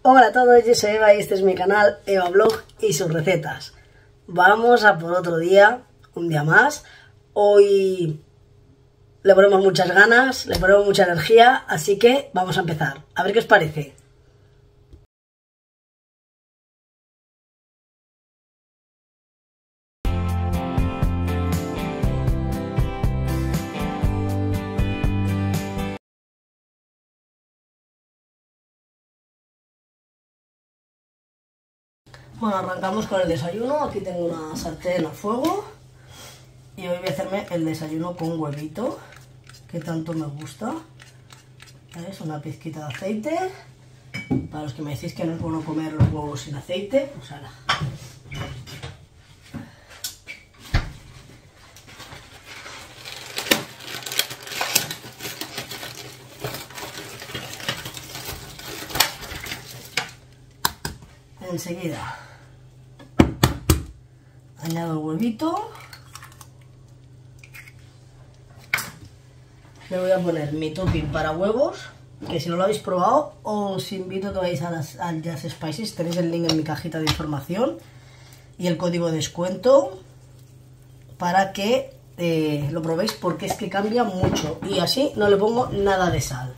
Hola a todos, yo soy Eva y este es mi canal Eva Blog y sus recetas. Vamos a por otro día, un día más. Hoy le ponemos muchas ganas, le ponemos mucha energía, así que vamos a empezar. A ver qué os parece. Bueno, arrancamos con el desayuno. Aquí tengo una sartén al fuego y hoy voy a hacerme el desayuno con huevito, que tanto me gusta. Es una pizquita de aceite. Para los que me decís que no es bueno comer los huevos sin aceite, pues ahora. Enseguida añado el huevito. Le voy a poner mi topping para huevos, que si no lo habéis probado os invito a que vayáis a Just Spices. Tenéis el link en mi cajita de información y el código de descuento para que lo probéis, porque es que cambia mucho. Y así no le pongo nada de sal.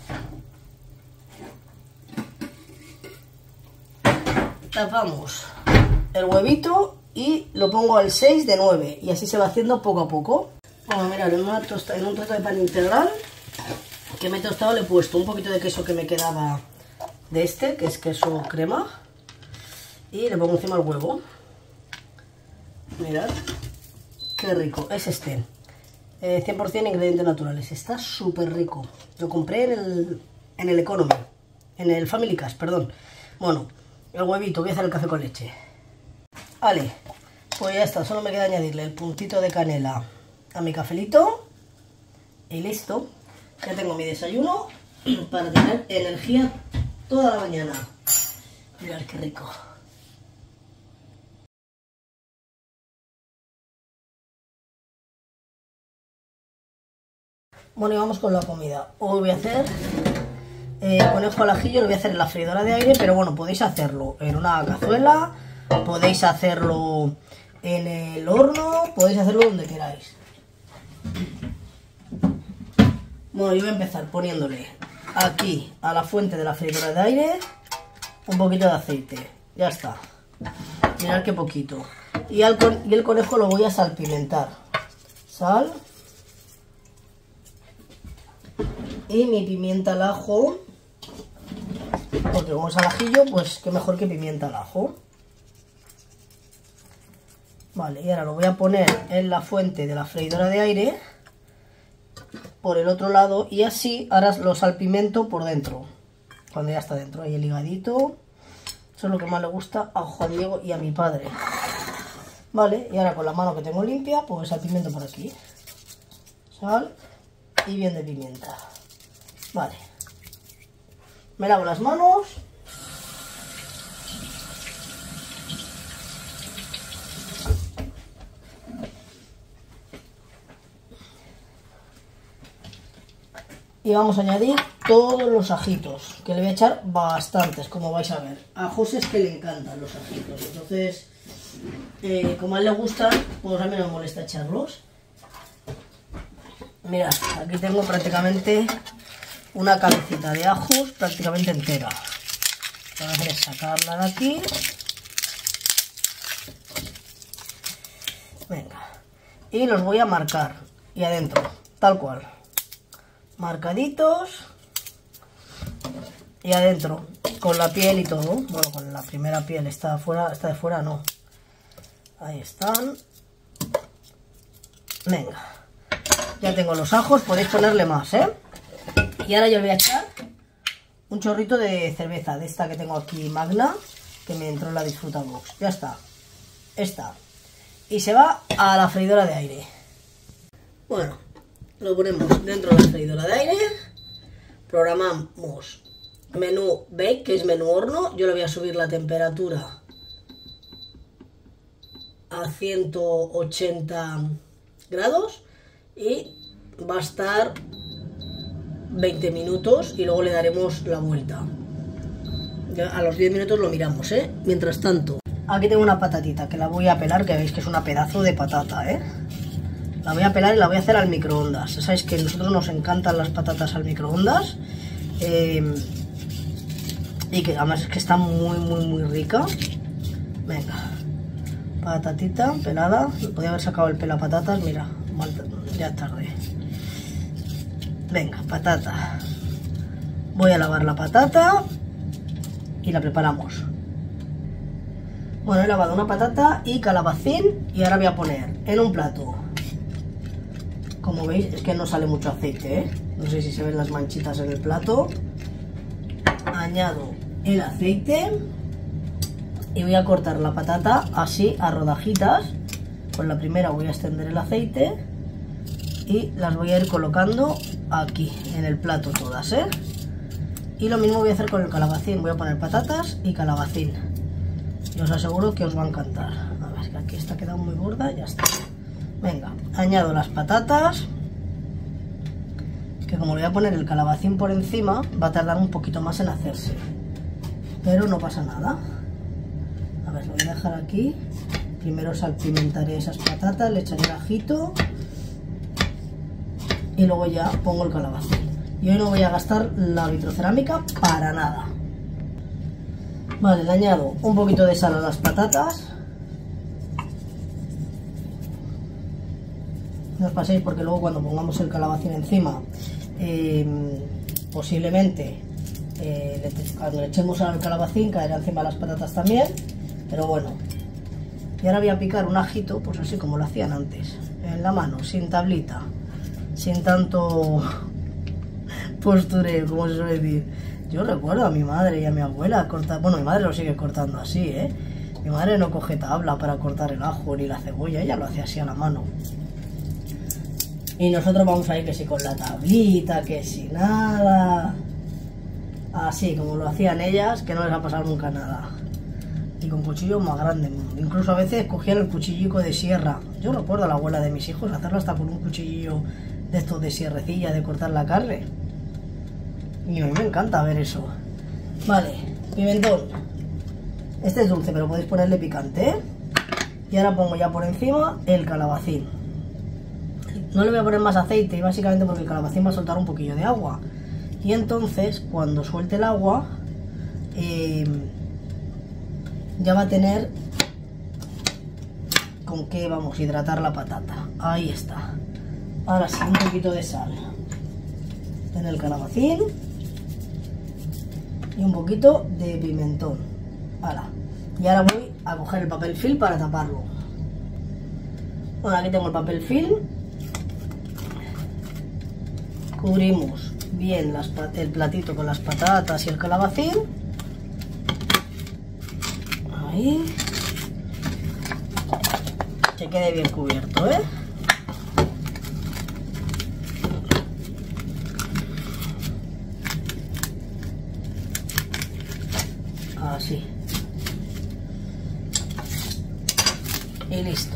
Tapamos el huevito y lo pongo al 6 de 9 y así se va haciendo poco a poco. Bueno, mirad, en un trozo de pan integral que me he tostado le he puesto un poquito de queso que me quedaba de este, que es queso crema, y le pongo encima el huevo. Mirad qué rico es este, 100% ingredientes naturales, está súper rico. Lo compré en el Economy, en el Family Cash, perdón. Bueno, el huevito, voy a hacer el café con leche. Vale, pues ya está, solo me queda añadirle el puntito de canela a mi cafelito y listo. Ya tengo mi desayuno para tener energía toda la mañana. Mirad qué rico. Bueno, y vamos con la comida. Hoy voy a hacer conejo al ajillo, lo voy a hacer en la freidora de aire, pero bueno, podéis hacerlo en una cazuela, podéis hacerlo en el horno, podéis hacerlo donde queráis. Bueno, yo voy a empezar poniéndole aquí a la fuente de la freidora de aire un poquito de aceite. Ya está. Mirad qué poquito. Y el conejo lo voy a salpimentar. Sal. Y mi pimienta al ajo. Porque como es al ajillo, pues qué mejor que pimienta al ajo. Vale, y ahora lo voy a poner en la fuente de la freidora de aire por el otro lado y así ahora lo salpimento por dentro. Cuando ya está dentro, ahí el higadito. Eso es lo que más le gusta a Juan Diego y a mi padre. Vale, y ahora con la mano que tengo limpia, pues salpimento por aquí. Sal y bien de pimienta. Vale. Me lavo las manos. Y vamos a añadir todos los ajitos, que le voy a echar bastantes, como vais a ver. A José es que le encantan los ajitos, entonces, como a él le gustan, pues a mí no me molesta echarlos. Mirad, aquí tengo prácticamente una cabecita de ajos prácticamente entera. Lo que voy a hacer es sacarla de aquí. Venga. Y los voy a marcar. Y adentro, tal cual. Marcaditos. Y adentro, con la piel y todo. Bueno, con la primera piel. Esta de fuera no. Ahí están. Venga. Ya tengo los ajos, podéis ponerle más, ¿eh? Y ahora yo le voy a echar un chorrito de cerveza, de esta que tengo aquí, Magna, que me entró en la Disfruta Box. Ya está. Esta. Y se va a la freidora de aire. Bueno, lo ponemos dentro de la freidora de aire. Programamos menú bake, que es menú horno. Yo le voy a subir la temperatura a 180 grados y va a estar 20 minutos y luego le daremos la vuelta. porque a los 10 minutos lo miramos, ¿eh? Mientras tanto, aquí tengo una patatita que la voy a pelar, que veis que es una pedazo de patata, ¿eh? La voy a pelar y la voy a hacer al microondas. Sabéis que a nosotros nos encantan las patatas al microondas. Y que además es que está muy rica. Venga, patatita pelada. Podría haber sacado el pelapatatas, mira, ya es tarde. Venga, patata. Voy a lavar la patata y la preparamos. Bueno, he lavado una patata y calabacín y ahora voy a poner en un plato. Como veis, es que no sale mucho aceite, ¿eh? No sé si se ven las manchitas en el plato. Añado el aceite y voy a cortar la patata así a rodajitas. Con la primera voy a extender el aceite y las voy a ir colocando aquí en el plato todas, ¿eh? Y lo mismo voy a hacer con el calabacín. Voy a poner patatas y calabacín y os aseguro que os va a encantar. A ver, que aquí está quedando muy gorda, ya está. Venga, añado las patatas, que como le voy a poner el calabacín por encima, va a tardar un poquito más en hacerse, pero no pasa nada. A ver, lo voy a dejar aquí. Primero salpimentaré esas patatas, le echaré el ajito y luego ya pongo el calabacín. Y hoy no voy a gastar la vitrocerámica para nada. Vale, le añado un poquito de sal a las patatas. No os paséis porque luego cuando pongamos el calabacín encima, posiblemente cuando le echemos al calabacín caerá encima las patatas también, pero bueno. Y ahora voy a picar un ajito, pues así como lo hacían antes, en la mano, sin tablita, sin tanto postureo, como se suele decir. Yo recuerdo a mi madre y a mi abuela cortar, bueno, mi madre lo sigue cortando así, ¿eh? Mi madre no coge tabla para cortar el ajo ni la cebolla, ella lo hace así a la mano. Y nosotros vamos a ir que si con la tablita, que si nada. Así como lo hacían ellas, que no les ha pasado nunca nada. Y con cuchillos más grandes. Incluso a veces cogían el cuchillico de sierra. Yo recuerdo a la abuela de mis hijos hacerlo hasta con un cuchillo de estos de sierrecilla, de cortar la carne. Y a mí me encanta ver eso. Vale, pimentón. Este es dulce, pero podéis ponerle picante, ¿eh? Y ahora pongo ya por encima el calabacín. No le voy a poner más aceite, y básicamente porque el calabacín va a soltar un poquillo de agua. Y entonces, cuando suelte el agua, ya va a tener con qué vamos a hidratar la patata. Ahí está. Ahora sí, un poquito de sal en el calabacín y un poquito de pimentón. Ahora. Y ahora voy a coger el papel film para taparlo. Bueno, aquí tengo el papel film. Cubrimos bien el platito con las patatas y el calabacín. Ahí. Que quede bien cubierto, ¿eh? Así. Y listo.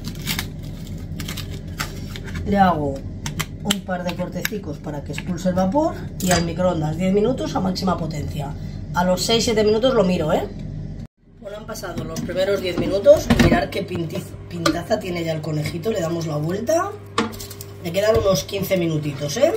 Le hago un par de cortecicos para que expulse el vapor y al microondas 10 minutos a máxima potencia. A los 6-7 minutos lo miro, ¿eh? Bueno, han pasado los primeros 10 minutos. Mirad qué pintaza tiene ya el conejito. Le damos la vuelta. Le quedan unos 15 minutitos, ¿eh?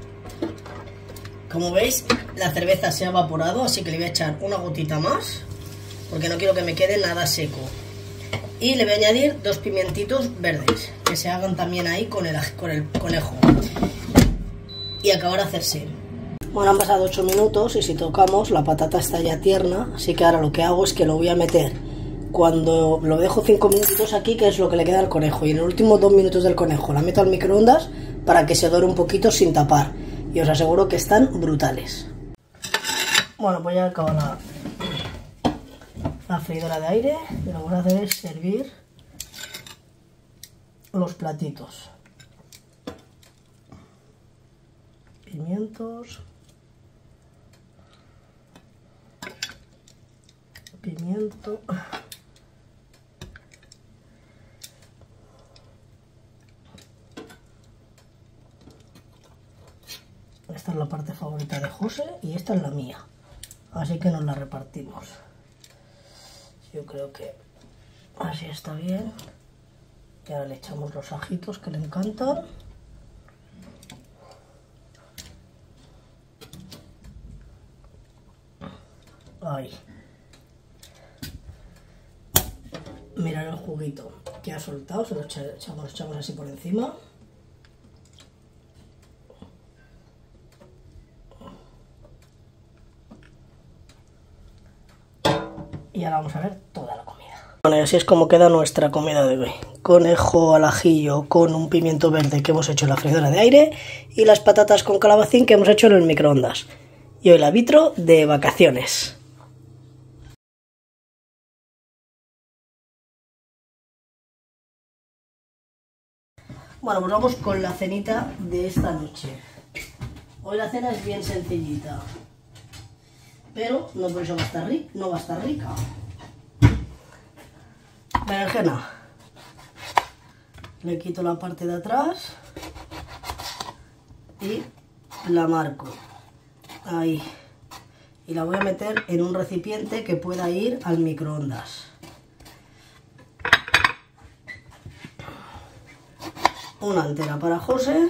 Como veis, la cerveza se ha evaporado, así que le voy a echar una gotita más, porque no quiero que me quede nada seco. Y le voy a añadir 2 pimientitos verdes, que se hagan también ahí con el conejo. Y acabar de hacerse. Bueno, han pasado 8 minutos y si tocamos, la patata está ya tierna, así que ahora lo que hago es que lo voy a meter cuando lo dejo 5 minutitos aquí, que es lo que le queda al conejo. Y en los últimos 2 minutos del conejo la meto al microondas para que se dore un poquito sin tapar. Y os aseguro que están brutales. Bueno, pues ya acaba la freidora de aire. Y lo que voy a hacer es servir los platitos. Pimientos. Pimiento. Esta es la parte favorita de José y esta es la mía. Así que nos la repartimos. Yo creo que así está bien. Y ahora le echamos los ajitos que le encantan. Ahí. Mirad el juguito que ha soltado, se lo echamos así por encima. Y ahora vamos a ver toda la comida. Bueno, y así es como queda nuestra comida de hoy. Conejo al ajillo con un pimiento verde que hemos hecho en la freidora de aire y las patatas con calabacín que hemos hecho en el microondas. Y hoy la vitro de vacaciones. Bueno, pues vamos con la cenita de esta noche. Hoy la cena es bien sencillita, pero no por eso no va a estar rica. Berenjena. Le quito la parte de atrás y la marco. Ahí. Y la voy a meter en un recipiente que pueda ir al microondas. Una entera para José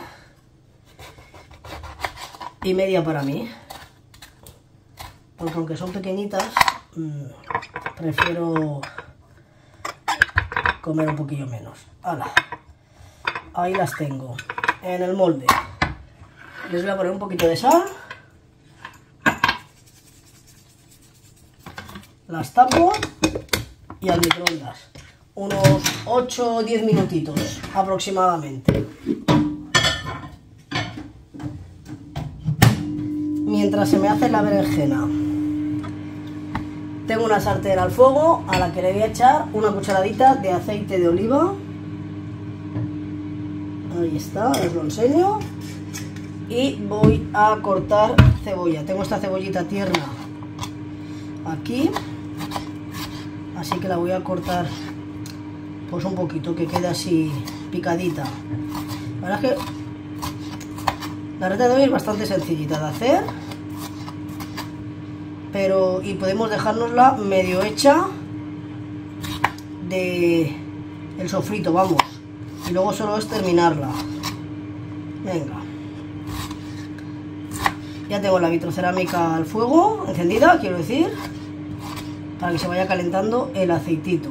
y media para mí, porque aunque son pequeñitas, prefiero comer un poquillo menos. ¡Hala! Ahí las tengo en el molde. Les voy a poner un poquito de sal, las tapo y al microondas. Unos 8 o 10 minutitos aproximadamente. Mientras se me hace la berenjena, tengo una sartén al fuego a la que le voy a echar una cucharadita de aceite de oliva. Ahí está, os lo enseño. Y voy a cortar cebolla. Tengo esta cebollita tierna aquí, así que la voy a cortar pues un poquito, que quede así picadita. La verdad es que la receta de hoy es bastante sencillita de hacer, y podemos dejárnosla medio hecha de el sofrito, vamos, y luego solo es terminarla. Venga, ya tengo la vitrocerámica al fuego encendida, quiero decir, para que se vaya calentando el aceitito.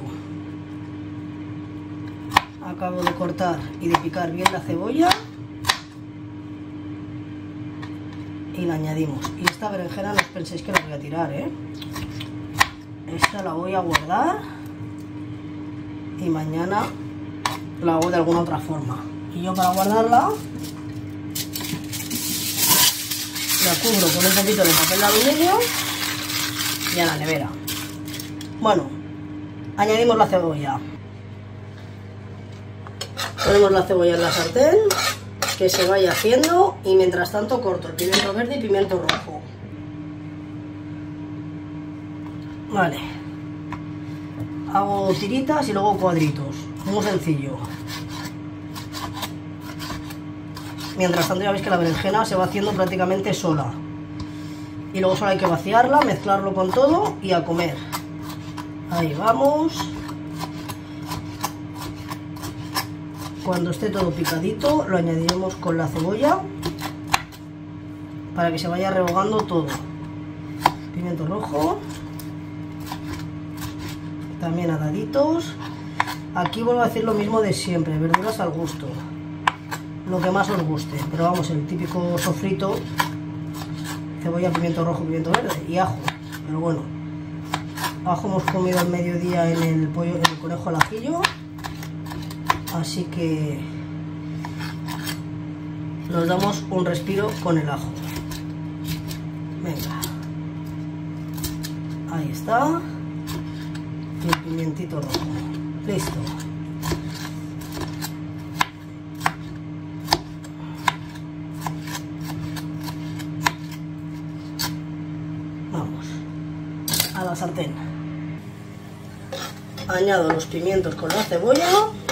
Acabo de cortar y de picar bien la cebolla y la añadimos. Y esta berenjena no os penséis que la voy a tirar, ¿eh? Esta la voy a guardar y mañana la hago de alguna otra forma. Y yo, para guardarla, la cubro con un poquito de papel de aluminio y a la nevera. Bueno, añadimos la cebolla. Ponemos la cebolla en la sartén, que se vaya haciendo, y mientras tanto corto el pimiento verde y pimiento rojo. Vale. Hago tiritas y luego cuadritos. Muy sencillo. Mientras tanto ya veis que la berenjena se va haciendo prácticamente sola. Y luego solo hay que vaciarla, mezclarlo con todo y a comer. Ahí vamos. Cuando esté todo picadito, lo añadiremos con la cebolla para que se vaya rehogando todo. Pimiento rojo, también a daditos. Aquí vuelvo a decir lo mismo de siempre, verduras al gusto, lo que más os guste, pero vamos, el típico sofrito: cebolla, pimiento rojo, pimiento verde y ajo. Pero bueno, ajo hemos comido al mediodía en el pollo, en el conejo al ajillo. Así que nos damos un respiro con el ajo. Venga. Ahí está. Y el pimientito rojo. Listo. Vamos a la sartén. Añado los pimientos con la cebolla.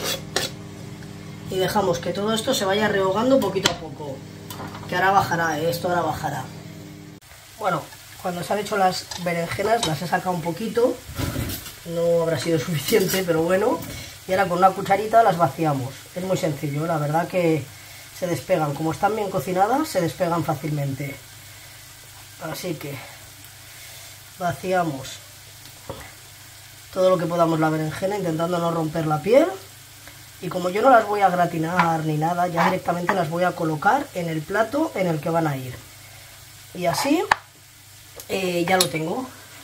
Y dejamos que todo esto se vaya rehogando poquito a poco. Que ahora bajará, esto ahora bajará. Bueno, Cuando se han hecho las berenjenas las he sacado un poquito, no habrá sido suficiente, pero bueno. Y ahora con una cucharita las vaciamos. Es muy sencillo, la verdad que se despegan. Como están bien cocinadas, se despegan fácilmente. Así que vaciamos todo lo que podamos la berenjena, intentando no romper la piel. Y como yo no las voy a gratinar ni nada, ya directamente las voy a colocar en el plato en el que van a ir. Y así ya lo tengo.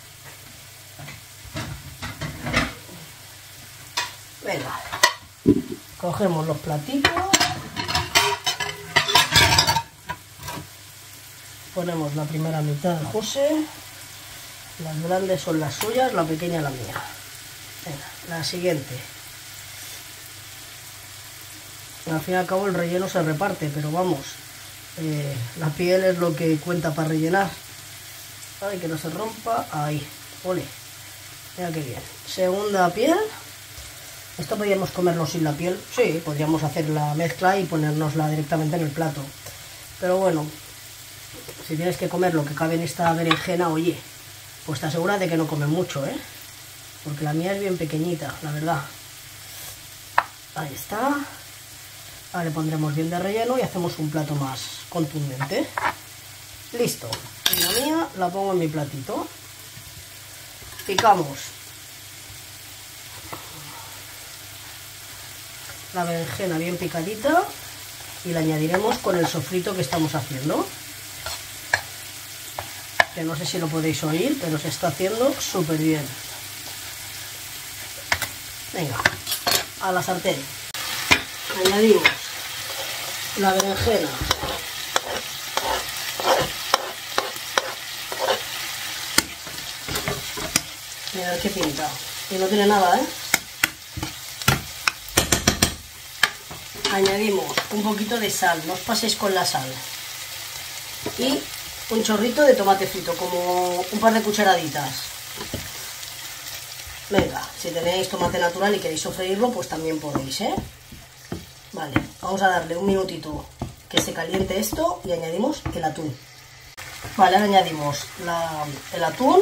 Venga, cogemos los platitos, ponemos la primera mitad de José, las grandes son las suyas, la pequeña la mía. Venga, la siguiente. Al fin y al cabo el relleno se reparte, pero vamos, la piel es lo que cuenta para rellenar. Ay, que no se rompa, ahí, ole, mira qué bien. Segunda piel. Esto podríamos comerlo sin la piel, sí, podríamos hacer la mezcla y ponérnosla directamente en el plato. Pero bueno, si tienes que comer lo que cabe en esta berenjena, oye, pues te aseguras de que no comes mucho, ¿eh? Porque la mía es bien pequeñita, la verdad. Ahí está. Ahora le pondremos bien de relleno y hacemos un plato más contundente. Listo. Y la mía la pongo en mi platito. Picamos la berenjena bien picadita y la añadiremos con el sofrito que estamos haciendo. Que no sé si lo podéis oír, pero se está haciendo súper bien. Venga, a la sartén. Añadimos la berenjena. Mirad qué pinta. Y no tiene nada, ¿eh? Añadimos un poquito de sal, no os paséis con la sal. Y un chorrito de tomate frito, como un par de cucharaditas. Venga, si tenéis tomate natural y queréis sofreírlo, pues también podéis, ¿eh? Vale, vamos a darle un minutito que se caliente esto y añadimos el atún. Vale, ahora añadimos el atún,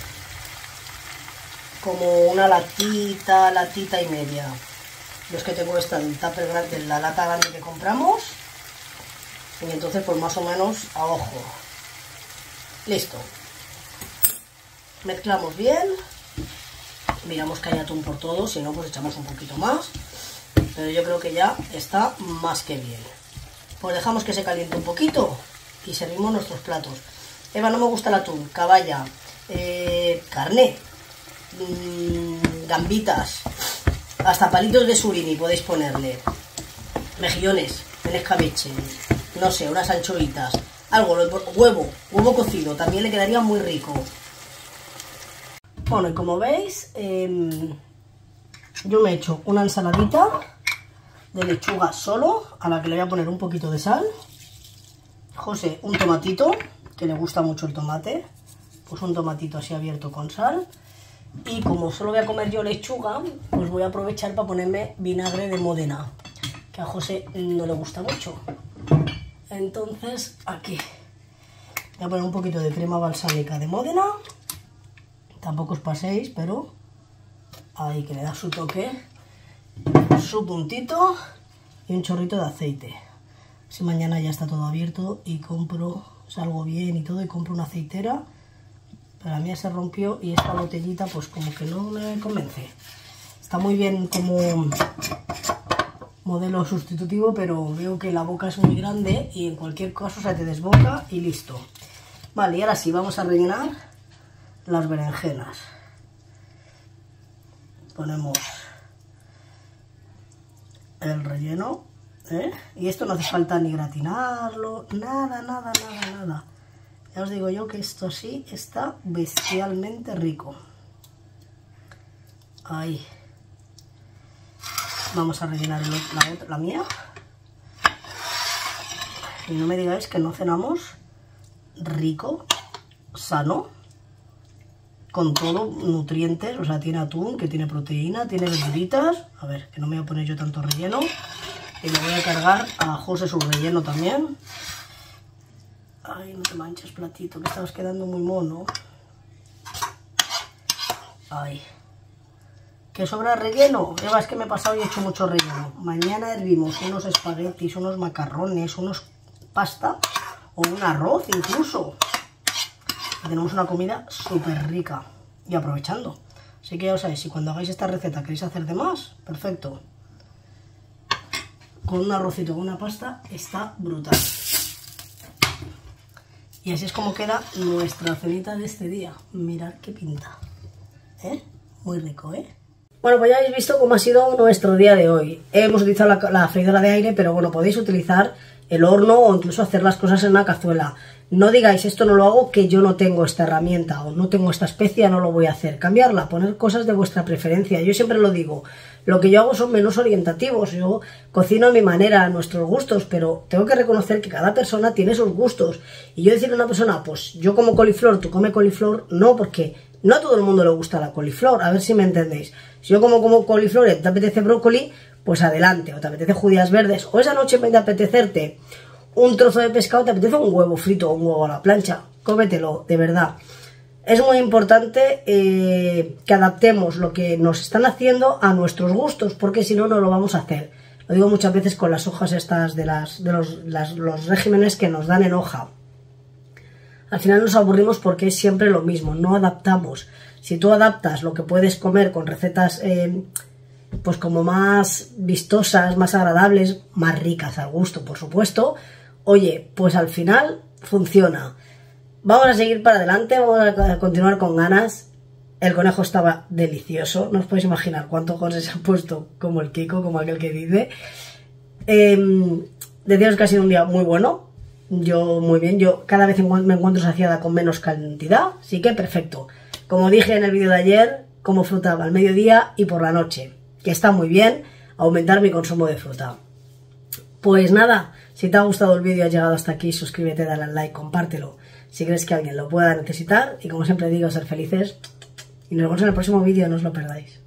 como una latita y media. Yo es que tengo esta del tupper grande, la lata grande que compramos, y entonces pues más o menos a ojo. Listo. Mezclamos bien, miramos que hay atún por todo, si no pues echamos un poquito más, pero yo creo que ya está más que bien. Pues dejamos que se caliente un poquito y servimos nuestros platos. Eva, no me gusta el atún, caballa, carne, gambitas, hasta palitos de surimi podéis ponerle, mejillones, en escabeche, no sé, unas anchoitas, algo, huevo cocido, también le quedaría muy rico. Bueno, y como veis, yo me he hecho una ensaladita de lechuga solo, a la que le voy a poner un poquito de sal. José, un tomatito, que le gusta mucho el tomate, pues un tomatito así abierto con sal. Y como solo voy a comer yo lechuga, pues voy a aprovechar para ponerme vinagre de Módena, que a José no le gusta mucho. Entonces aquí voy a poner un poquito de crema balsámica de Módena. Tampoco os paséis, pero ahí, que le da su toque, su puntito, y un chorrito de aceite. Si mañana ya está todo abierto y salgo bien y todo y compro una aceitera. La mía se rompió y esta botellita pues como que no me convence. Está muy bien como modelo sustitutivo, pero veo que la boca es muy grande y en cualquier caso se te desboca y listo. Vale, y ahora sí, vamos a rellenar las berenjenas. Ponemos el relleno, ¿eh? Y esto no hace falta ni gratinarlo, nada. Ya os digo yo que esto sí está bestialmente rico. Ahí. Vamos a rellenar la mía. Y no me digáis que no cenamos rico, sano, con todo, nutrientes. O sea, tiene atún, que tiene proteína, tiene verduritas. A ver, que no me voy a poner yo tanto relleno. Y me voy a cargar a José su relleno también. Ay, no te manches, platito, que estabas quedando muy mono. Ay. ¿Que sobra relleno? Eva, es que me he pasado y he hecho mucho relleno. Mañana hervimos unos espaguetis, unos macarrones, unos pasta o un arroz incluso. Y tenemos una comida súper rica y aprovechando. Así que ya os sabéis, si cuando hagáis esta receta queréis hacer de más, perfecto. Con un arrocito, con una pasta, está brutal. Y así es como queda nuestra cenita de este día. Mirad qué pinta. Muy rico, Bueno, pues ya habéis visto cómo ha sido nuestro día de hoy. Hemos utilizado la freidora de aire, pero bueno, podéis utilizar el horno o incluso hacer las cosas en una cazuela. No digáis, esto no lo hago, que yo no tengo esta herramienta o no tengo esta especia, no lo voy a hacer. Cambiarla, poner cosas de vuestra preferencia. Yo siempre lo digo, lo que yo hago son menús orientativos. Yo cocino a mi manera, a nuestros gustos, pero tengo que reconocer que cada persona tiene sus gustos. Y yo decirle a una persona, pues yo como coliflor, tú come coliflor, no, porque no a todo el mundo le gusta la coliflor, a ver si me entendéis. Si yo como coliflor y te apetece brócoli, pues adelante, o te apetece judías verdes, o esa noche en vez de apetecerte un trozo de pescado, te apetece un huevo frito o un huevo a la plancha, cómetelo, de verdad. Es muy importante que adaptemos lo que nos están haciendo a nuestros gustos, porque si no, no lo vamos a hacer. Lo digo muchas veces con las hojas estas de los regímenes que nos dan en hoja. Al final nos aburrimos porque es siempre lo mismo, no adaptamos. Si tú adaptas lo que puedes comer con recetas pues como más vistosas, más agradables, más ricas al gusto, por supuesto, oye, pues al final funciona. Vamos a seguir para adelante, vamos a continuar con ganas. El conejo estaba delicioso, no os podéis imaginar cuántos goles se han puesto como el Kiko, como aquel que dice. Deciros que ha sido un día muy bueno. Yo muy bien, yo cada vez me encuentro saciada con menos cantidad, así que perfecto. Como dije en el vídeo de ayer, como fruta al mediodía y por la noche, que está muy bien aumentar mi consumo de fruta. Pues nada, si te ha gustado el vídeo y has llegado hasta aquí, suscríbete, dale al like, compártelo si crees que alguien lo pueda necesitar y como siempre digo, ser felices y nos vemos en el próximo vídeo, no os lo perdáis.